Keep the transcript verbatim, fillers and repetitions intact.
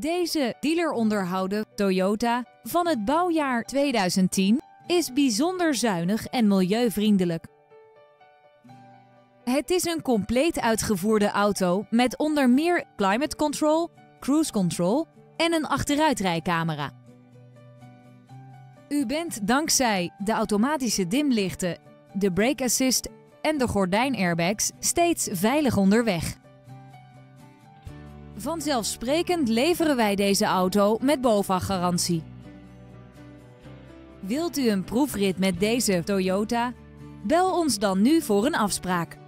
Deze dealeronderhouden Toyota van het bouwjaar tweeduizend tien is bijzonder zuinig en milieuvriendelijk. Het is een compleet uitgevoerde auto met onder meer climate control, cruise control en een achteruitrijcamera. U bent dankzij de automatische dimlichten, de brake assist en de gordijnairbags steeds veilig onderweg. Vanzelfsprekend leveren wij deze auto met BOVAG-garantie. Wilt u een proefrit met deze Toyota? Bel ons dan nu voor een afspraak.